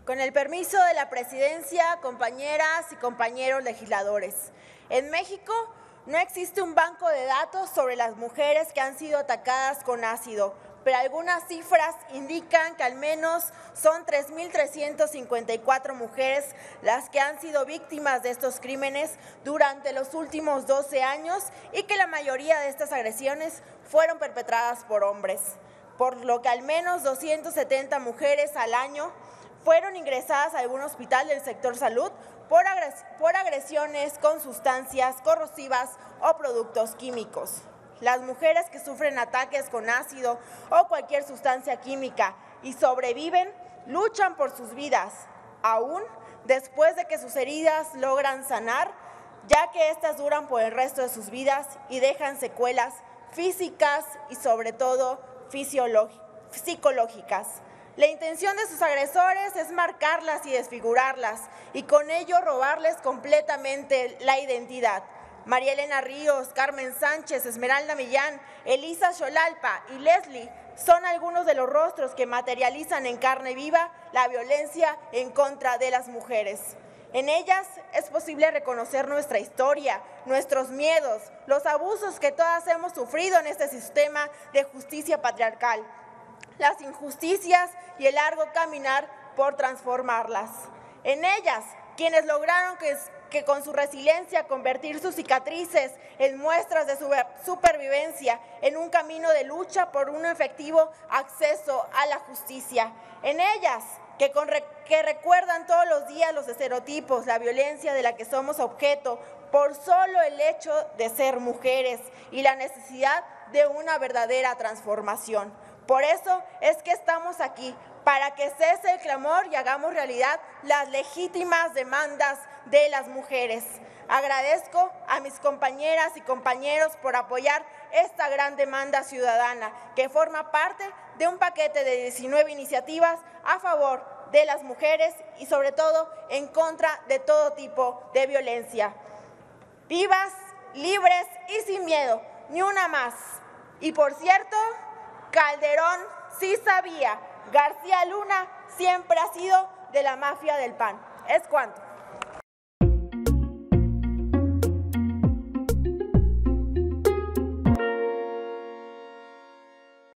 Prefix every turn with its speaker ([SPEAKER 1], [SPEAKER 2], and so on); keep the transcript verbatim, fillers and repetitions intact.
[SPEAKER 1] Con el permiso de la presidencia, compañeras y compañeros legisladores, en México no existe un banco de datos sobre las mujeres que han sido atacadas con ácido, pero algunas cifras indican que al menos son tres mil trescientas cincuenta y cuatro mujeres las que han sido víctimas de estos crímenes durante los últimos doce años y que la mayoría de estas agresiones fueron perpetradas por hombres, por lo que al menos doscientas setenta mujeres al año fueron ingresadas a algún hospital del sector salud por, agres por agresiones con sustancias corrosivas o productos químicos. Las mujeres que sufren ataques con ácido o cualquier sustancia química y sobreviven, luchan por sus vidas, aún después de que sus heridas logran sanar, ya que éstas duran por el resto de sus vidas y dejan secuelas físicas y sobre todo psicológicas. La intención de sus agresores es marcarlas y desfigurarlas y con ello robarles completamente la identidad. María Elena Ríos, Carmen Sánchez, Esmeralda Millán, Elisa Xolalpa y Leslie son algunos de los rostros que materializan en carne viva la violencia en contra de las mujeres. En ellas es posible reconocer nuestra historia, nuestros miedos, los abusos que todas hemos sufrido en este sistema de justicia patriarcal, las injusticias y el largo caminar por transformarlas. En ellas, quienes lograron que, que con su resiliencia convertir sus cicatrices en muestras de su supervivencia en un camino de lucha por un efectivo acceso a la justicia. En ellas, que, con, que recuerdan todos los días los estereotipos, la violencia de la que somos objeto por solo el hecho de ser mujeres y la necesidad de una verdadera transformación. Por eso es que estamos aquí, para que cese el clamor y hagamos realidad las legítimas demandas de las mujeres. Agradezco a mis compañeras y compañeros por apoyar esta gran demanda ciudadana, que forma parte de un paquete de diecinueve iniciativas a favor de las mujeres y sobre todo en contra de todo tipo de violencia. Vivas, libres y sin miedo, ni una más. Y por cierto, Calderón sí sabía, García Luna siempre ha sido de la mafia del P A N. Es cuanto.